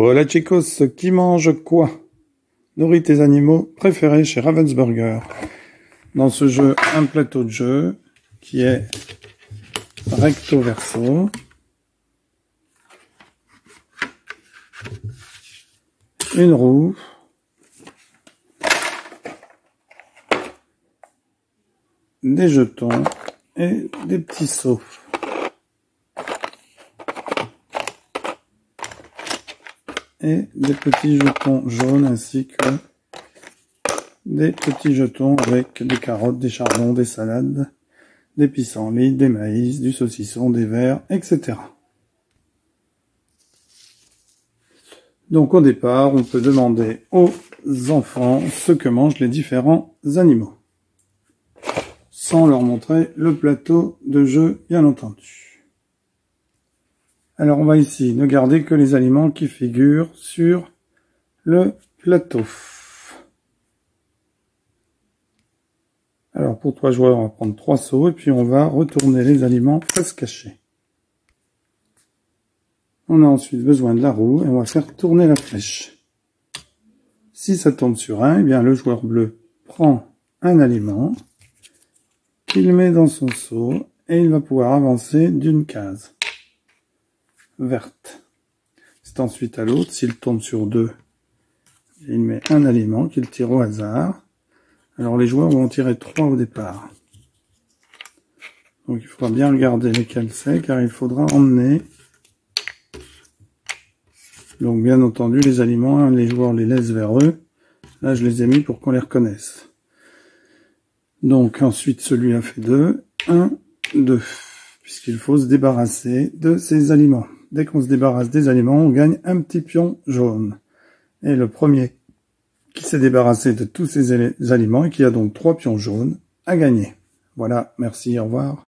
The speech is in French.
Alors, la Tchécos qui mange quoi? Nourris tes animaux préférés chez Ravensburger. Dans ce jeu, un plateau de jeu qui est recto verso. Une roue. Des jetons et des petits seaux. Et des petits jetons jaunes ainsi que des petits jetons avec des carottes, des chardons, des salades, des pissenlits, des maïs, du saucisson, des verres, etc. Donc au départ, on peut demander aux enfants ce que mangent les différents animaux, sans leur montrer le plateau de jeu, bien entendu. Alors on va ici ne garder que les aliments qui figurent sur le plateau. Alors pour 3 joueurs, on va prendre 3 seaux et puis on va retourner les aliments face cachée. On a ensuite besoin de la roue et on va faire tourner la flèche. Si ça tombe sur un, eh bien le joueur bleu prend un aliment qu'il met dans son seau et il va pouvoir avancer d'une case verte. C'est ensuite à l'autre, s'il tombe sur 2, il met un aliment qu'il tire au hasard. Alors les joueurs vont en tirer 3 au départ. Donc il faudra bien regarder lesquels c'est, car il faudra emmener. Donc bien entendu les aliments, les joueurs les laissent vers eux. Là je les ai mis pour qu'on les reconnaisse. Donc ensuite celui-là fait 2, 1, 2. Puisqu'il faut se débarrasser de ces aliments. Dès qu'on se débarrasse des aliments, on gagne un petit pion jaune. Et le premier qui s'est débarrassé de tous ces aliments et qui a donc 3 pions jaunes a gagné. Voilà, merci, au revoir.